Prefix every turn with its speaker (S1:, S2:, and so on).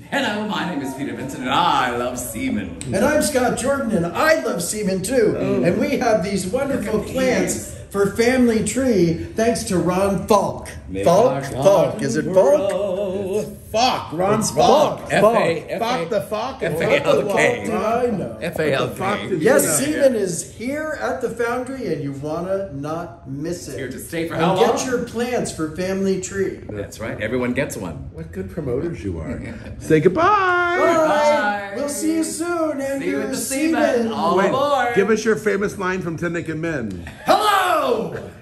S1: Hello, my name is Peter Vincent, and I love semen.
S2: And I'm Scott Jordan, and I love semen too. And we have these wonderful plants for Family Tree, thanks to Ron Falk. Falk. Is it Falk?
S3: Falk. Ron
S2: Falk.
S3: Falk the Falk.
S1: F-A-L-K.
S2: Did I know?
S1: F-A-L-K.
S2: Yes, semen is here at the Foundry, and you wanna not miss it.
S1: Here to stay for
S2: and
S1: how long?
S2: get your plants for Family Tree.
S1: That's right. Everyone gets one.
S3: What good promoters you are. Say goodbye.
S2: Bye. We'll see you soon, and
S1: See you
S2: your
S1: at the semen. All
S3: Wait,
S1: aboard.
S3: give us your famous line from Ten Naked Men.
S2: Hello!